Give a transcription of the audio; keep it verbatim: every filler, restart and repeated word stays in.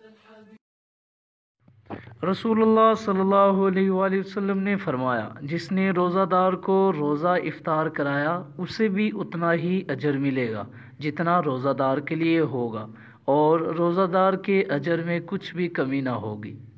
रसूलुल्लाह सल्लल्लाहु अलैहि वसल्लम ने फरमाया, जिसने रोज़ादार को रोज़ा इफ्तार कराया उसे भी उतना ही अजर मिलेगा जितना रोज़ादार के लिए होगा, और रोज़ादार के अजर में कुछ भी कमी ना होगी।